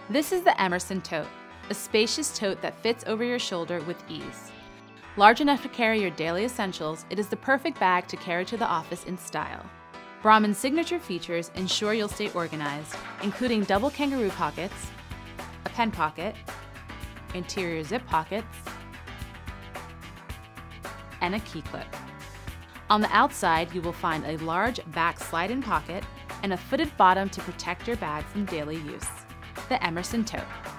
This is the Emerson Tote, a spacious tote that fits over your shoulder with ease. Large enough to carry your daily essentials, it is the perfect bag to carry to the office in style. Brahmin's signature features ensure you'll stay organized, including double kangaroo pockets, a pen pocket, interior zip pockets, and a key clip. On the outside, you will find a large back slide-in pocket and a footed bottom to protect your bag from daily use. The Emerson Tote.